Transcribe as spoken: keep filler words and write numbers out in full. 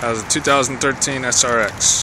has a two thousand thirteen S R X.